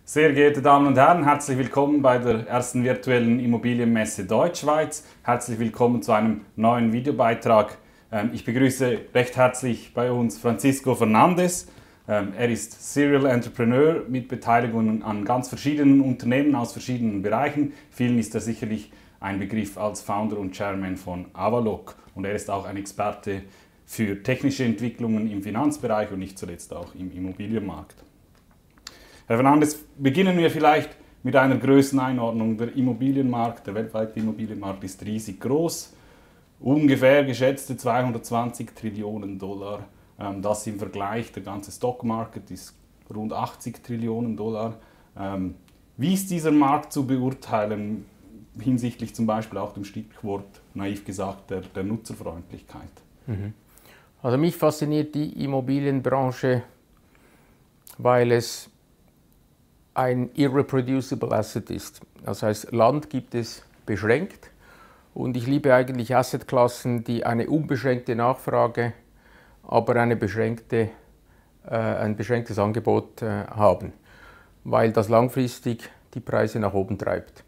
Sehr geehrte Damen und Herren, herzlich willkommen bei der ersten virtuellen Immobilienmesse Deutschschweiz. Herzlich willkommen zu einem neuen Videobeitrag. Ich begrüße recht herzlich bei uns Francisco Fernandes. Er ist Serial Entrepreneur mit Beteiligungen an ganz verschiedenen Unternehmen aus verschiedenen Bereichen. Vielen ist er sicherlich ein Begriff als Founder und Chairman von Avaloq. Und er ist auch ein Experte für technische Entwicklungen im Finanzbereich und nicht zuletzt auch im Immobilienmarkt. Herr Fernandes, beginnen wir vielleicht mit einer Größeneinordnung. Der Immobilienmarkt, der weltweite Immobilienmarkt ist riesig groß, ungefähr geschätzte 220 Trillionen Dollar. Das im Vergleich, der ganze Stockmarket ist rund 80 Trillionen Dollar. Wie ist dieser Markt zu beurteilen, hinsichtlich zum Beispiel auch dem Stichwort, naiv gesagt, der Nutzerfreundlichkeit? Also mich fasziniert die Immobilienbranche, weil es ein irreproducible Asset ist. Das heißt, Land gibt es beschränkt und ich liebe eigentlich Assetklassen, die eine unbeschränkte Nachfrage, aber ein beschränktes Angebot haben, weil das langfristig die Preise nach oben treibt.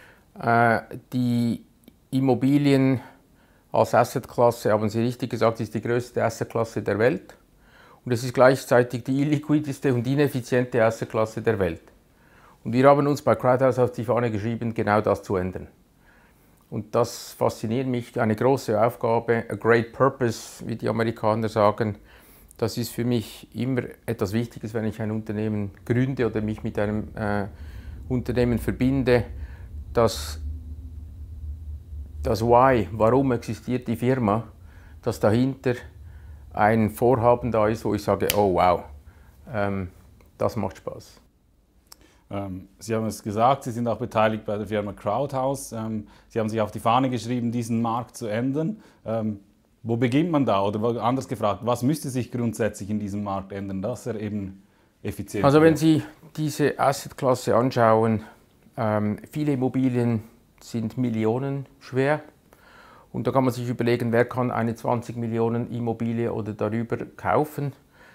Die Immobilien als Assetklasse, haben Sie richtig gesagt, ist die größte Assetklasse der Welt. Und es ist gleichzeitig die illiquideste und ineffiziente Assetklasse der Welt. Und wir haben uns bei Crowdhouse auf die Fahne geschrieben, genau das zu ändern. Und das fasziniert mich, eine große Aufgabe, a great purpose, wie die Amerikaner sagen. Das ist für mich immer etwas Wichtiges, wenn ich ein Unternehmen gründe oder mich mit einem Unternehmen verbinde. Das Why, warum existiert die Firma, dass dahinter ein Vorhaben da ist, wo ich sage, oh wow, das macht Spaß. Sie haben es gesagt, Sie sind auch beteiligt bei der Firma Crowdhouse. Sie haben sich auf die Fahne geschrieben, diesen Markt zu ändern. Wo beginnt man da? Oder anders gefragt, was müsste sich grundsätzlich in diesem Markt ändern, dass er eben effizient wird? Also wenn Sie diese Assetklasse anschauen, viele Immobilien sind Millionen schwer. Und da kann man sich überlegen, wer kann eine 20 Millionen Immobilie oder darüber kaufen.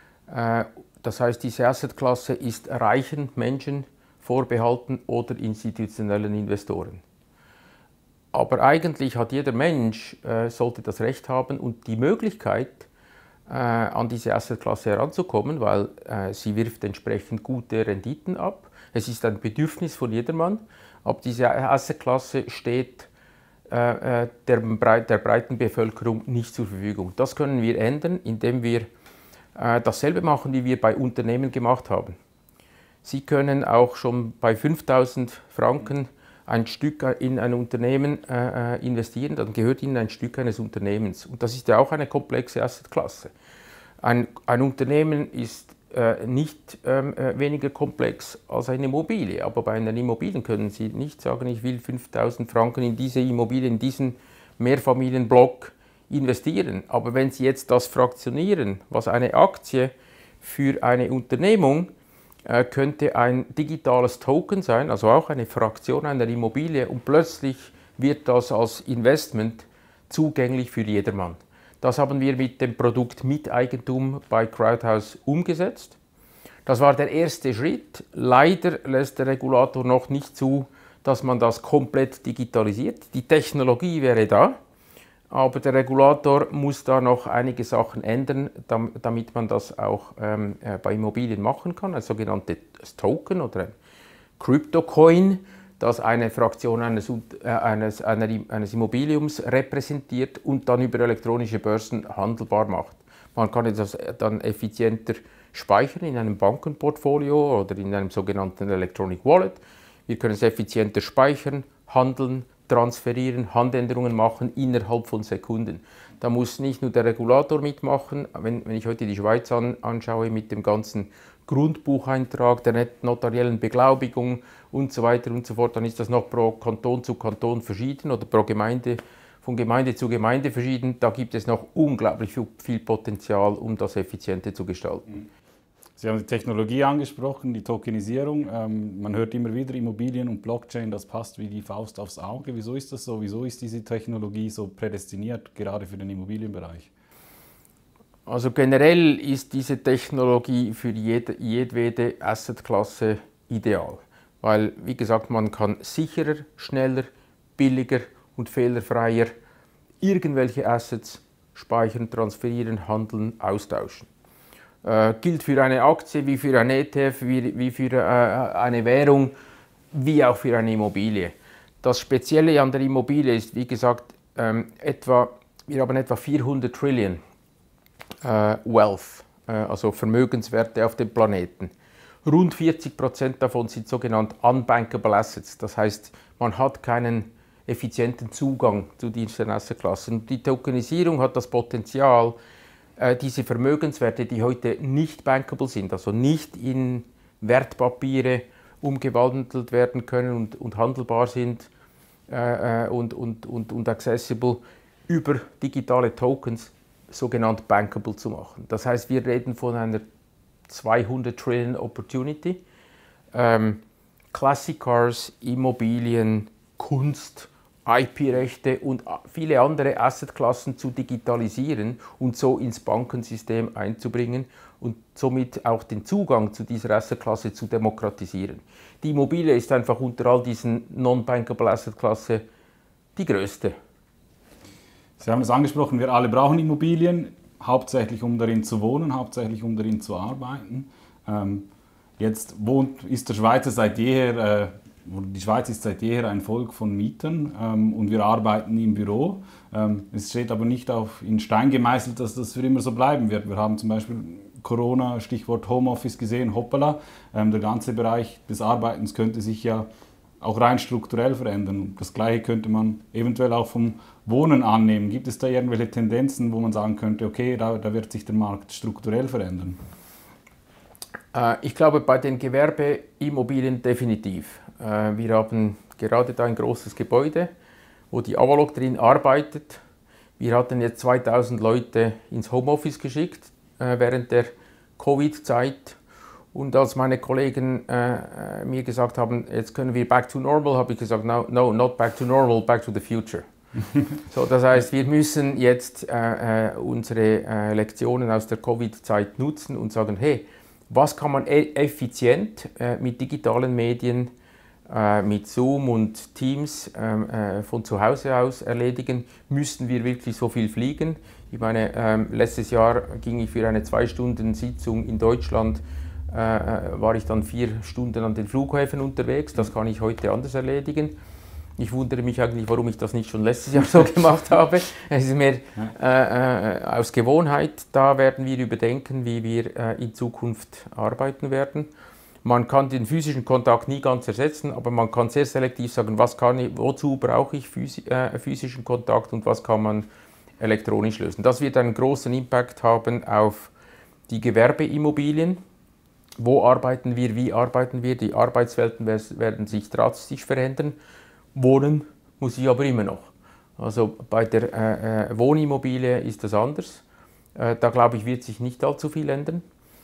Das heißt, diese Assetklasse ist reichen Menschen vorbehalten oder institutionellen Investoren. Aber eigentlich hat jeder Mensch, sollte das Recht haben und die Möglichkeit, an diese Assetklasse heranzukommen, weil sie wirft entsprechend gute Renditen ab. Es ist ein Bedürfnis von jedermann, aber diese Assetklasse steht der breiten Bevölkerung nicht zur Verfügung. Das können wir ändern, indem wir dasselbe machen, wie wir bei Unternehmen gemacht haben. Sie können auch schon bei 5.000 Franken ein Stück in ein Unternehmen investieren, dann gehört Ihnen ein Stück eines Unternehmens. Und das ist ja auch eine komplexe Assetklasse. Ein Unternehmen ist nicht weniger komplex als eine Immobilie, aber bei einer Immobilie können Sie nicht sagen, ich will 5.000 Franken in diese Immobilie, in diesen Mehrfamilienblock investieren. Aber wenn Sie jetzt das fraktionieren, was eine Aktie für eine Unternehmung könnte ein digitales Token sein, also auch eine Fraktion einer Immobilie, und plötzlich wird das als Investment zugänglich für jedermann. Das haben wir mit dem Produkt Miteigentum bei Crowdhouse umgesetzt. Das war der erste Schritt. Leider lässt der Regulator noch nicht zu, dass man das komplett digitalisiert. Die Technologie wäre da, aber der Regulator muss da noch einige Sachen ändern, damit man das auch bei Immobilien machen kann. Ein sogenanntes Token oder ein Crypto-Coin, das eine Fraktion eines Immobiliums repräsentiert und dann über elektronische Börsen handelbar macht. Man kann das dann effizienter speichern in einem Bankenportfolio oder in einem sogenannten Electronic Wallet. Wir können es effizienter speichern, handeln, transferieren, Handänderungen machen innerhalb von Sekunden. Da muss nicht nur der Regulator mitmachen. Wenn ich heute die Schweiz anschaue mit dem ganzen Grundbucheintrag, der notariellen Beglaubigung und so weiter und so fort, dann ist das noch pro Kanton zu Kanton verschieden oder pro Gemeinde, von Gemeinde zu Gemeinde verschieden. Da gibt es noch unglaublich viel Potenzial, um das effizienter zu gestalten. Sie haben die Technologie angesprochen, die Tokenisierung. Man hört immer wieder, Immobilien und Blockchain, das passt wie die Faust aufs Auge. Wieso ist das so? Wieso ist diese Technologie so prädestiniert, gerade für den Immobilienbereich? Also generell ist diese Technologie für jedwede Assetklasse ideal. Weil, wie gesagt, man kann sicherer, schneller, billiger und fehlerfreier irgendwelche Assets speichern, transferieren, handeln, austauschen. Gilt für eine Aktie, wie für ein ETF, wie für eine Währung, wie auch für eine Immobilie. Das Spezielle an der Immobilie ist, wie gesagt, wir haben etwa 400 Trillion Wealth, also Vermögenswerte auf dem Planeten. Rund 40% davon sind sogenannte unbankable Assets, das heißt, man hat keinen effizienten Zugang zu diesen Assetklassen. Und die Tokenisierung hat das Potenzial, diese Vermögenswerte, die heute nicht bankable sind, also nicht in Wertpapiere umgewandelt werden können und handelbar sind und accessible, über digitale Tokens sogenannt bankable zu machen. Das heißt, wir reden von einer 200 Trillion Opportunity. Classic Cars, Immobilien, Kunst, IP-Rechte und viele andere Assetklassen zu digitalisieren und so ins Bankensystem einzubringen und somit auch den Zugang zu dieser Assetklasse zu demokratisieren. Die Immobilie ist einfach unter all diesen non-bankable Assetklassen die größte. Sie haben es angesprochen, wir alle brauchen Immobilien, hauptsächlich um darin zu wohnen, hauptsächlich um darin zu arbeiten. Jetzt ist die Schweiz seit jeher ein Volk von Mietern und wir arbeiten im Büro. Es steht aber nicht in Stein gemeißelt, dass das für immer so bleiben wird. Wir haben zum Beispiel Corona, Stichwort Homeoffice gesehen, hoppala. Der ganze Bereich des Arbeitens könnte sich ja auch rein strukturell verändern. Das Gleiche könnte man eventuell auch vom Wohnen annehmen. Gibt es da irgendwelche Tendenzen, wo man sagen könnte, okay, da wird sich der Markt strukturell verändern? Ich glaube, bei den Gewerbeimmobilien definitiv. Wir haben gerade da ein großes Gebäude, wo die Avalok drin arbeitet. Wir hatten jetzt 2000 Leute ins Homeoffice geschickt während der Covid-Zeit. Und als meine Kollegen mir gesagt haben, jetzt können wir back to normal, habe ich gesagt, no, not back to normal, back to the future. So, das heißt, wir müssen jetzt unsere Lektionen aus der Covid-Zeit nutzen und sagen, hey, was kann man effizient mit digitalen Medien, mit Zoom und Teams von zu Hause aus erledigen? Müssten wir wirklich so viel fliegen? Ich meine, letztes Jahr ging ich für eine 2-Stunden-Sitzung in Deutschland, war ich dann 4 Stunden an den Flughäfen unterwegs. Das kann ich heute anders erledigen. Ich wundere mich eigentlich, warum ich das nicht schon letztes Jahr so gemacht habe. Es ist mehr aus Gewohnheit. Da werden wir überdenken, wie wir in Zukunft arbeiten werden. Man kann den physischen Kontakt nie ganz ersetzen, aber man kann sehr selektiv sagen, wozu brauche ich physischen Kontakt und was kann man elektronisch lösen. Das wird einen großen Impact haben auf die Gewerbeimmobilien. Wo arbeiten wir, wie arbeiten wir? Die Arbeitswelten werden sich drastisch verändern. Wohnen muss ich aber immer noch. Also bei der Wohnimmobilie ist das anders. Da glaube ich, wird sich nicht allzu viel ändern.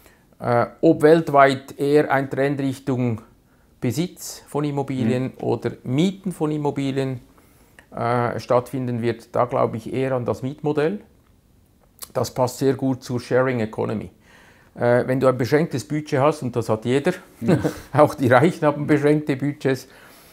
Ob weltweit eher ein Trend Richtung Besitz von Immobilien oder Mieten von Immobilien stattfinden wird, da glaube ich eher an das Mietmodell. Das passt sehr gut zur Sharing Economy. Wenn du ein beschränktes Budget hast, und das hat jeder, auch die Reichen haben beschränkte Budgets,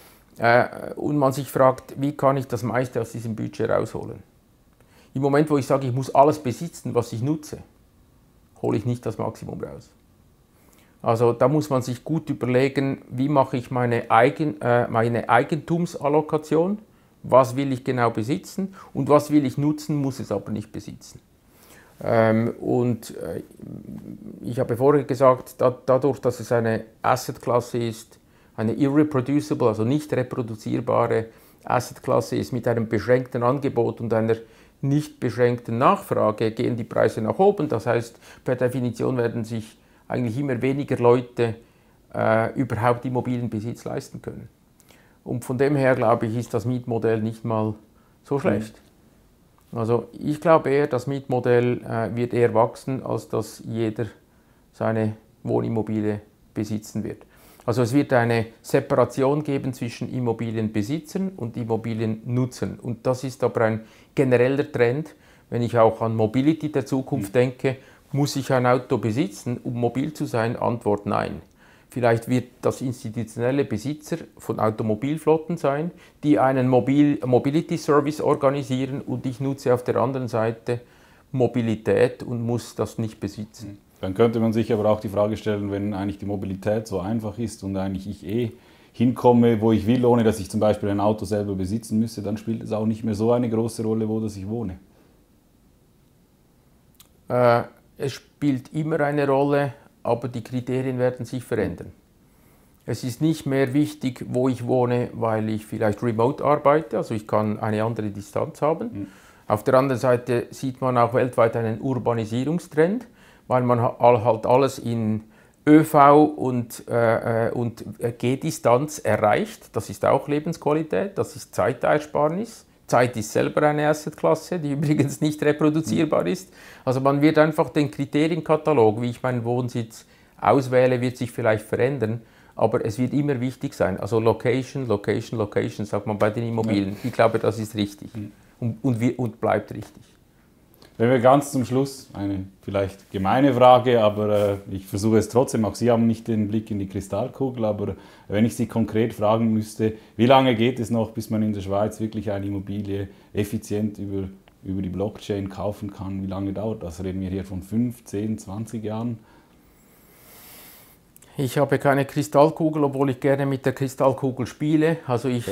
und man sich fragt, wie kann ich das meiste aus diesem Budget rausholen? Im Moment, wo ich sage, ich muss alles besitzen, was ich nutze, hole ich nicht das Maximum raus. Also da muss man sich gut überlegen, wie mache ich meine Eigentumsallokation, was will ich genau besitzen und was will ich nutzen, muss es aber nicht besitzen. Ich habe vorher gesagt, dadurch, dass es eine Assetklasse ist, eine irreproducible, also nicht reproduzierbare Assetklasse ist, mit einem beschränkten Angebot und einer nicht beschränkten Nachfrage, gehen die Preise nach oben. Das heißt, per Definition werden sich eigentlich immer weniger Leute überhaupt Immobilienbesitz leisten können. Und von dem her, glaube ich, ist das Mietmodell nicht mal so schlecht. Also ich glaube eher, das Mietmodell wird eher wachsen, als dass jeder seine Wohnimmobilie besitzen wird. Also es wird eine Separation geben zwischen Immobilienbesitzern und Immobiliennutzern. Und das ist aber ein genereller Trend. Wenn ich auch an Mobility der Zukunft denke, muss ich ein Auto besitzen, um mobil zu sein? Antwort nein. Vielleicht wird das institutionelle Besitzer von Automobilflotten sein, die einen Mobility Service organisieren und ich nutze auf der anderen Seite Mobilität und muss das nicht besitzen. Dann könnte man sich aber auch die Frage stellen, wenn eigentlich die Mobilität so einfach ist und eigentlich ich hinkomme, wo ich will, ohne dass ich zum Beispiel ein Auto selber besitzen müsste, dann spielt es auch nicht mehr so eine große Rolle, wo dass ich wohne. Es spielt immer eine Rolle, aber die Kriterien werden sich verändern. Es ist nicht mehr wichtig, wo ich wohne, weil ich vielleicht remote arbeite, also ich kann eine andere Distanz haben. Auf der anderen Seite sieht man auch weltweit einen Urbanisierungstrend, weil man halt alles in ÖV und Gehdistanz erreicht. Das ist auch Lebensqualität, das ist Zeitersparnis. Zeit ist selber eine Assetklasse, die übrigens nicht reproduzierbar ist. Also man wird einfach den Kriterienkatalog, wie ich meinen Wohnsitz auswähle, wird sich vielleicht verändern, aber es wird immer wichtig sein. Also Location, Location, Location, sagt man bei den Immobilien. Ich glaube, das ist richtig und bleibt richtig. Wenn wir ganz zum Schluss, eine vielleicht gemeine Frage, aber ich versuche es trotzdem, auch Sie haben nicht den Blick in die Kristallkugel, aber wenn ich Sie konkret fragen müsste, wie lange geht es noch, bis man in der Schweiz wirklich eine Immobilie effizient über die Blockchain kaufen kann? Wie lange dauert das? Reden wir hier von 5, 10, 20 Jahren? Ich habe keine Kristallkugel, obwohl ich gerne mit der Kristallkugel spiele. Also ich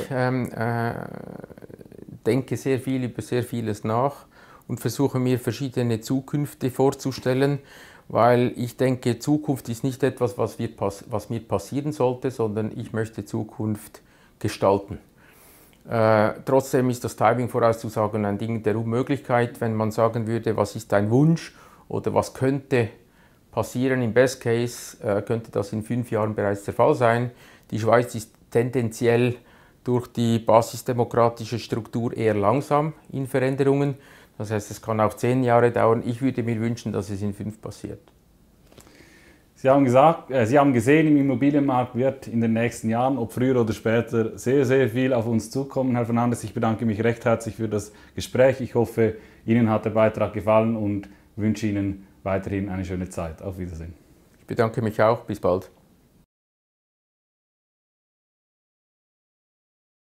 denke sehr viel über sehr vieles nach und versuche mir verschiedene Zukünfte vorzustellen, weil ich denke, Zukunft ist nicht etwas, was mir passieren sollte, sondern ich möchte Zukunft gestalten. Trotzdem ist das Timing vorauszusagen ein Ding der Unmöglichkeit. Wenn man sagen würde, was ist dein Wunsch oder was könnte passieren, im Best Case könnte das in 5 Jahren bereits der Fall sein. Die Schweiz ist tendenziell durch die basisdemokratische Struktur eher langsam in Veränderungen. Das heißt, es kann auch 10 Jahre dauern. Ich würde mir wünschen, dass es in 5 passiert. Sie haben gesehen, im Immobilienmarkt wird in den nächsten Jahren, ob früher oder später, sehr, sehr viel auf uns zukommen. Herr Fernandes, ich bedanke mich recht herzlich für das Gespräch. Ich hoffe, Ihnen hat der Beitrag gefallen und wünsche Ihnen weiterhin eine schöne Zeit. Auf Wiedersehen. Ich bedanke mich auch. Bis bald.